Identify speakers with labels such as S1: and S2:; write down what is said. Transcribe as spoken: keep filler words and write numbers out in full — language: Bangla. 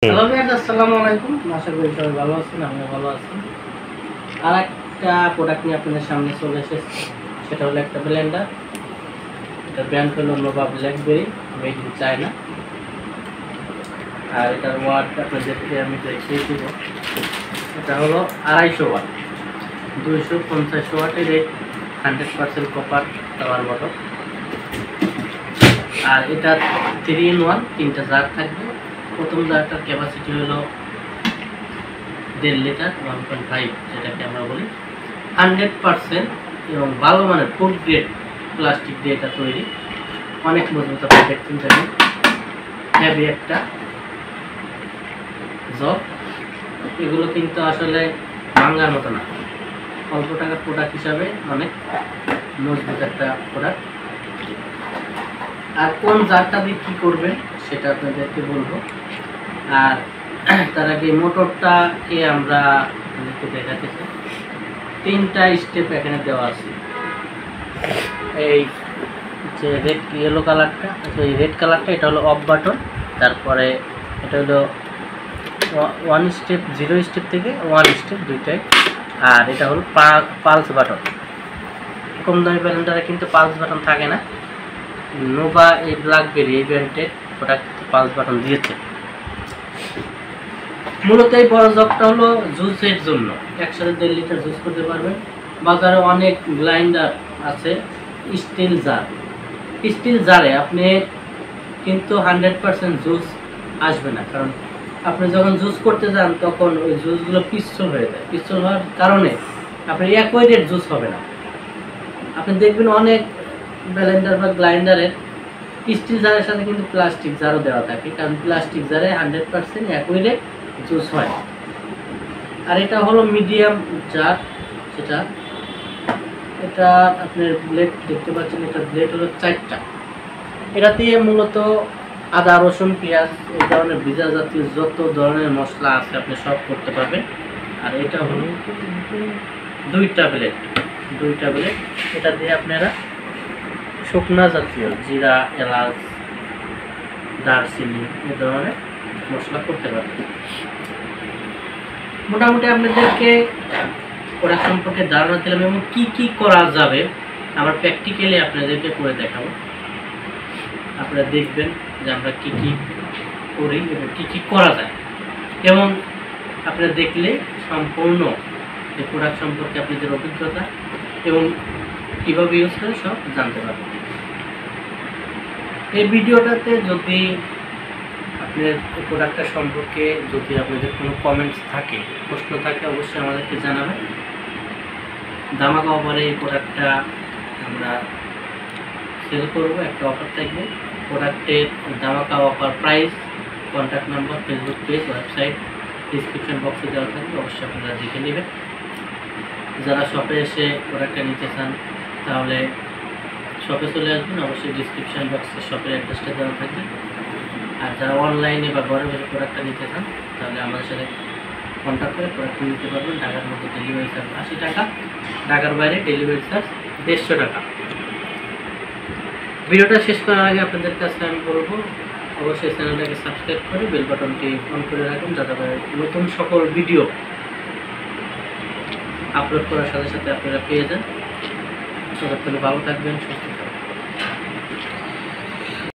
S1: হ্যালো ভিউয়ার্স, আসসালামু আলাইকুম। আশা করি সবাই ভালো আছেন, আমিও ভালো আছি। আর একটা প্রোডাক্ট নিয়ে আপনাদের সামনে চলে এসেছি, সেটা হলো একটা ব্লেন্ডার। এটা ব্র্যান্ড হলো Nova BlackBerry, made in China. আর এটার ওয়াট আপনাদেরকে আমি দেখিয়ে দিব। এটা হলো আড়াইশো ওয়াট, দুইশো পঞ্চাশ ওয়াটের এই hundred percent copper power bottle. আর এটা থ্রি ইন ওয়ান, তিনটা জার থাকবে। প্রথম জারটার ক্যাপাসিটি হলো দেড় লিটার, ওয়ান পয়েন্ট ফাইভ যেটাকে আমরা বলি। হান্ড্রেড পার্সেন্ট এবং ভালো মানের ফুড গ্রেড প্লাস্টিক দিয়ে এটা তৈরি, অনেক মজবুত। আপনি দেখতেন থাকেন, হ্যাভি একটা জগ। এগুলো কিন্তু আসলে ভাঙার মতো না, অল্প টাকার প্রোডাক্ট হিসাবে অনেক মজবুত একটা প্রোডাক্ট। আর কোন জারটা দিয়ে কী করবেন সেটা আপনাদেরকে বলবো। আর তার আগে মোটরটাকে আমরা একটু দেখাতে চাই। তিনটা স্টেপ এখানে দেওয়া আছে। এই যে রেড ইয়েলো কালারটা, এই রেড কালারটা এটা হলো অফ বাটন। তারপরে এটা হলো ওয়ান স্টেপ, জিরো স্টেপ থেকে ওয়ান স্টেপ দুইটাই। আর এটা হলো পালস বাটন। কম দামি ব্লেন্ডারে কিন্তু পালস বাটন থাকে না। নোভা এই ব্ল্যাকবেরি এই ব্র্যান্ডের প্রোডাক্ট পালস বাটন দিয়েছে। মূলত এই বড় জগটা হলো জুসের জন্য, একসাথে দেড় লিটার জুস করতে পারবেন। বাজারে অনেক ব্লাইন্ডার আছে স্টিল জার। স্টিল জারে আপনি কিন্তু হান্ড্রেড পার্সেন্ট জুস আসবে না, কারণ আপনি যখন জুস করতে যান তখন ওই জুসগুলো পিস্তল হয়ে যায়। পিস্তল হওয়ার কারণে আপনার অ্যাকোয়ারেট জুস হবে না। আপনি দেখবেন অনেক ব্লেন্ডার বা গ্রাইন্ডারের স্টিল জারের সাথে কিন্তু প্লাস্টিক জারও দেওয়া থাকে, কারণ প্লাস্টিক জারে হান্ড্রেড পার্সেন্ট অ্যাকোয়ারেট জুস হয়। আর এটা হলো মিডিয়াম জার, যেটা এটা আপনার ব্লেড দেখতে পাচ্ছেন। এটা ব্লেড হলো চারটা। এটা দিয়ে মূলত আদা, রসুন, পেঁয়াজ এই ধরনের ভিজা জাতীয় যত ধরনের মশলা আছে আপনি সব করতে পারবেন। আর এটা হলো দুইটা ব্লেড, দুইটা ব্লেড এটা দিয়ে আপনারা শুকনা জাতীয় জিরা, এলাচ, দারচিনি এ ধরনের মশলা করতে পারবেন। মোটামুটি আপনাদেরকে প্রোডাক্ট সম্পর্কে ধারণা দিলাম এবং কি কি করা যাবে আমরা প্র্যাকটিক্যালি আপনাদেরকে করে দেখাবো। আপনারা দেখবেন যে আমরা কি কি করি এবং কি কি করা যায়, এবং আপনারা দেখলে সম্পূর্ণ এই প্রোডাক্ট সম্পর্কে আপনাদের অভিজ্ঞতা এবং কীভাবে ইউজ করে সব জানতে পারবেন। এই ভিডিওটাতে যদি আপনার প্রোডাক্টটা সম্পর্কে যদি আপনাদের কোনো কমেন্টস থাকে, প্রশ্ন থাকে, অবশ্যই আমাদেরকে জানাবেন। ধামাকা অফারে এই প্রোডাক্টটা আমরা সেল করবো, একটা অফার থাকবে। প্রোডাক্টের ধামাকা offer price, contact number, Facebook page, website description বক্সে দেওয়া থাকবে, অবশ্যই আপনারা দেখে নেবেন। যারা শপে এসে প্রোডাক্টটা নিতে চান তাহলে শপে চলে আসবেন, অবশ্যই ডিসক্রিপশন বক্সে শপের অ্যাড্রেসটা দেওয়া থাকবে। আর যারা অনলাইনে বা ঘরে বসে প্রোডাক্টটা নিতে চান তাহলে আমাদের সাথে কন্ট্যাক্ট করে প্রোডাক্টটা নিতে পারবেন। ঢাকার মধ্যে ডেলিভারি চার্জ আশি টাকা, ঢাকার বাইরে ডেলিভারি চার্জ দেড়শো টাকা। ভিডিওটা শেষ করার আগে আপনাদের কাছে আমি বলবো, অবশ্যই চ্যানেলটাকে সাবস্ক্রাইব করে বেল বাটনটি অন করে রাখুন, যাতে নতুন সকল ভিডিও আপলোড করার সাথে সাথে আপনারা পেয়ে যান। ততক্ষণে ভালো থাকবেন, সুস্থ